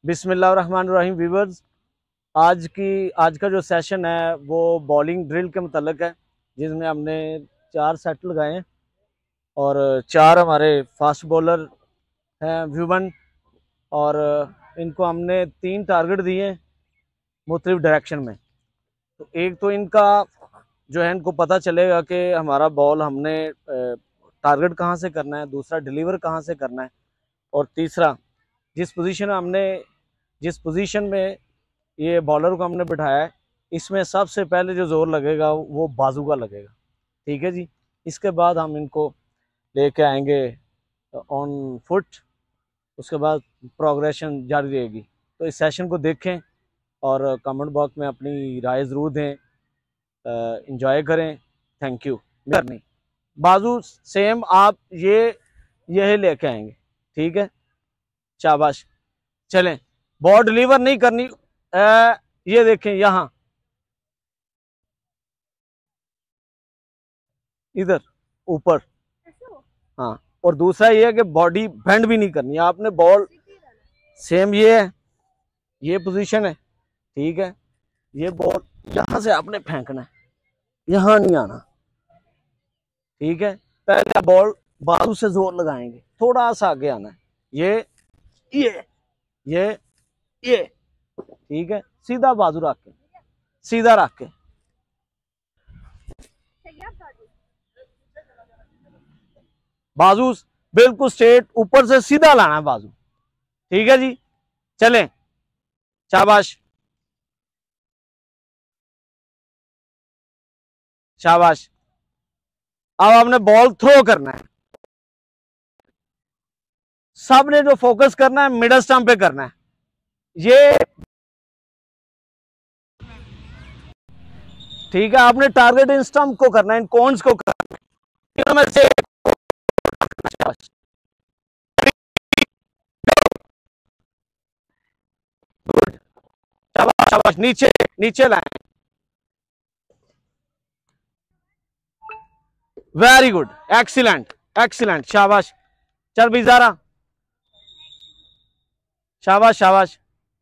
बिस्मिल्लाहिर्रहमानिर्रहीम व्यूअर्स, आज का जो सेशन है वो बॉलिंग ड्रिल के मुतल्लिक है, जिसमें हमने 4 सेट लगाए हैं और 4 हमारे फास्ट बॉलर हैं व्यूवन। और इनको हमने 3 टारगेट दिए हैं मुख्तलिफ डायरेक्शन में। तो एक तो इनका जो है, इनको पता चलेगा कि हमारा बॉल हमने टारगेट कहाँ से करना है, दूसरा डिलीवर कहाँ से करना है, और तीसरा जिस पोजीशन में ये बॉलर को हमने बिठाया है, इसमें सबसे पहले जो जोर लगेगा वो बाजू का लगेगा। ठीक है जी। इसके बाद हम इनको लेके आएंगे ऑन फुट, उसके बाद प्रोग्रेशन जारी रहेगी। तो इस सेशन को देखें और कमेंट बॉक्स में अपनी राय ज़रूर दें, इंजॉय करें। Thank you. नहीं, बाजू सेम आप ये लेके आएंगे। ठीक है, शाबाश। चलें, बॉल डिलीवर नहीं करनी। ये देखें यहाँ, इधर ऊपर। हाँ, और दूसरा ये है कि बॉडी बेंड भी नहीं करनी। आपने बॉल सेम ये है, ये पोजीशन है। ठीक है, ये बॉल यहाँ से आपने फेंकना है, यहाँ नहीं आना। ठीक है, पहले बॉल बाजू से जोर लगाएंगे, थोड़ा सा आगे आना है। ये ये ठीक है, सीधा बाजू रख के, सीधा रख के। बाजू बिल्कुल स्ट्रेट ऊपर से सीधा लाना है बाजू। ठीक है जी, चलें, शाबाश शाबाश। अब आपने बॉल थ्रो करना है। सबने जो फोकस करना है मिडल स्टंप पे करना है। ये ठीक है, आपने टारगेट इन स्टंप को करना है, इन कॉन्स को करना है। इनमें से शाबाश शाबाश, नीचे नीचे लाएं। वेरी गुड, एक्सीलेंट एक्सीलेंट, शाबाश। चल भी ज़रा, शाबाश शाबाश,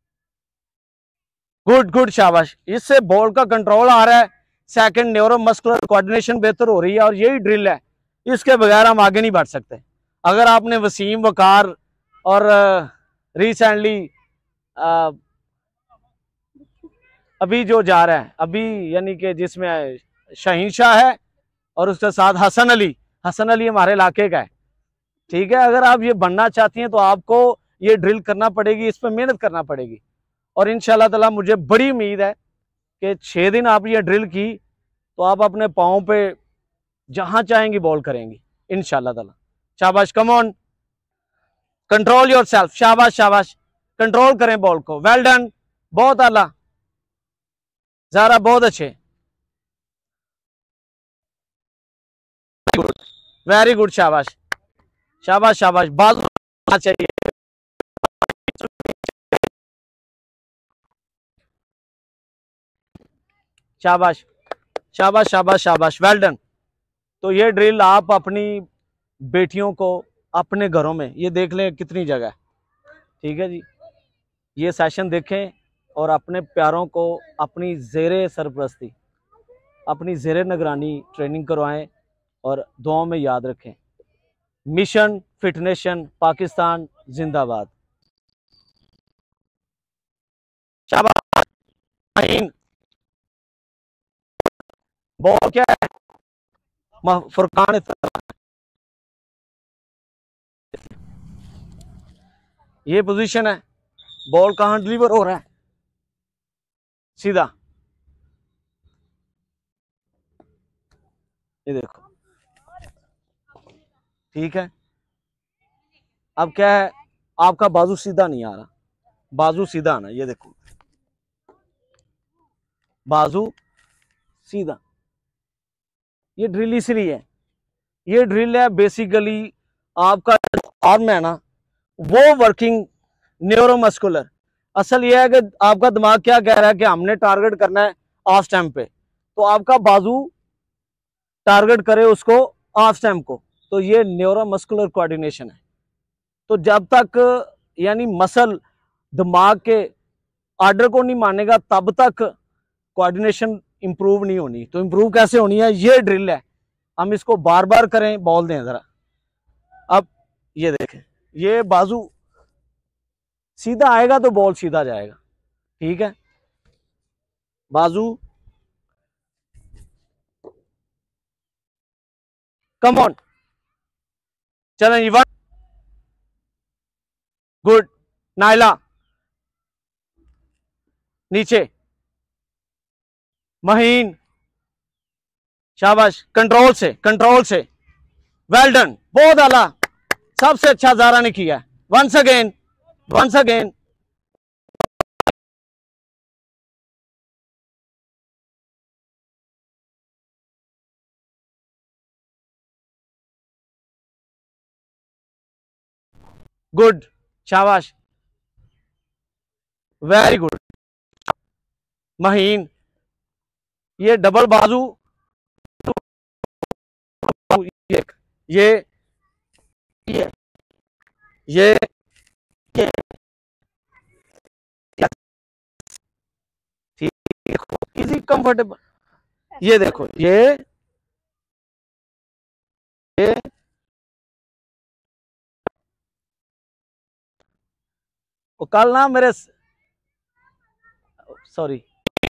गुड गुड, शाबाश। इससे बॉल का कंट्रोल आ रहा है, सेकंड न्यूरो मस्कुलर कोऑर्डिनेशन बेहतर हो रही है, और यही ड्रिल है, इसके बगैर हम आगे नहीं बढ़ सकते। अगर आपने वसीम वकार और रिसेंटली अभी जो जा रहा है अभी, यानी कि जिसमें शाहीन शाह है और उसके साथ हसन अली हमारे इलाके का है। ठीक है, अगर आप ये बनना चाहती हैं तो आपको ये ड्रिल करना पड़ेगी, इस पर मेहनत करना पड़ेगी। और इंशाल्लाह ताला मुझे बड़ी उम्मीद है कि 6 दिन आप ये ड्रिल की तो आप अपने पाँव पे जहां चाहेंगी बॉल करेंगी इंशाल्लाह ताला। शाबाश, कम ऑन, कंट्रोल योरसेल्फ, शाबाश शाबाश, कंट्रोल करें बॉल को। वेल डन, बहुत आला ज़ारा, बहुत अच्छे, वेरी गुड, शाबाश शाबाश शाबाश। बाजू चाहिए, शाबाश शाबाश शाबाश शाबाश, वेल डन। तो ये ड्रिल आप अपनी बेटियों को अपने घरों में, ये देख लें कितनी जगह है। ठीक है जी, ये सेशन देखें और अपने प्यारों को अपनी ज़ेरे सरपरस्ती, अपनी ज़ेरे निगरानी ट्रेनिंग करवाएं और दुआओं में याद रखें। मिशन फिटनेशन पाकिस्तान जिंदाबाद। शाबाश, बॉल क्या है, फुरकान, ये पोजीशन है, बॉल कहां डिलीवर हो रहा है, सीधा। ये देखो, ठीक है। अब क्या है, आपका बाजू सीधा नहीं आ रहा, बाजू सीधा आना। ये देखो, बाजू सीधा। ये ड्रिल इसलिए है, ये ड्रिल है बेसिकली आपका आर्म है ना, वो वर्किंग न्यूरोमस्कुलर। असल ये है कि आपका दिमाग क्या कह रहा है कि हमने टारगेट करना है ऑफ स्टैम्प पे, तो आपका बाजू टारगेट करे उसको ऑफ स्टैम्प को। तो ये न्यूरोमस्कुलर कोऑर्डिनेशन है। तो जब तक यानी मसल दिमाग के ऑर्डर को नहीं मानेगा तब तक कोऑर्डिनेशन इंप्रूव नहीं होनी। तो इंप्रूव कैसे होनी है, ये ड्रिल है, हम इसको बार बार करें, बॉल दें जरा। अब ये देखें, ये बाजू सीधा आएगा तो बॉल सीधा जाएगा, ठीक है। बाजू, कम ऑन, चलें जी, वन, गुड, नाइला नीचे, महीन, शाबाश, कंट्रोल से, कंट्रोल से, वेल डन, बहुत आला, सबसे अच्छा ज़ारा ने किया। Once again, once again, good, शाबाश, वेरी गुड, महीन, ये डबल बाजू, ये ये ये ये इजी कंफर्टेबल, ये देखो, ये कल ना मेरे, सॉरी,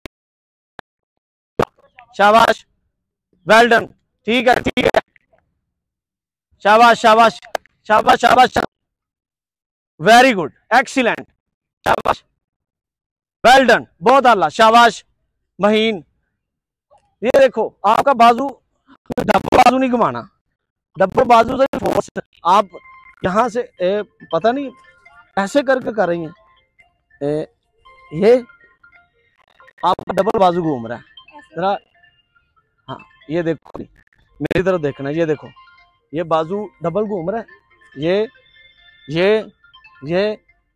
शाबाश, वेल डन, ठीक है, ठीक है, शाबाश शाबाश शाबाश शाबाश, वेरी गुड, एक्सीलेंट, शाबाश, वेल डन, बहुत आला, शाबाश, महीन। ये देखो आपका बाजू, डबल बाजू नहीं घुमाना, डबल बाजू से फोर्स आप यहां से पता नहीं ऐसे करके कर रही हैं, ये आपका डबल बाजू घूम रहा है जरा। हाँ, ये देखो, मेरी तरफ देखना, ये देखो, ये बाजू डबल घूम रहा है, ये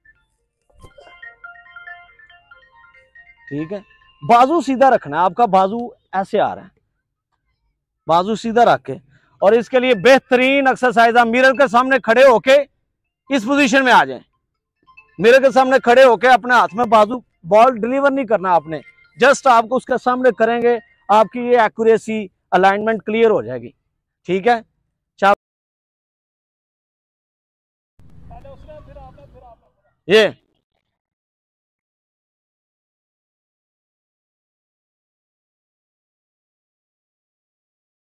ठीक है। बाजू सीधा रखना है, आपका बाजू ऐसे आ रहा है, बाजू सीधा रख के। और इसके लिए बेहतरीन एक्सरसाइज, आप मिरर के सामने खड़े होके इस पोजीशन में आ जाएं। मिरर के सामने खड़े होके अपने हाथ में बाजू, बॉल डिलीवर नहीं करना आपने, जस्ट आपको उसके सामने करेंगे, आपकी ये एक्यूरेसी, अलाइनमेंट क्लियर हो जाएगी, ठीक है। ये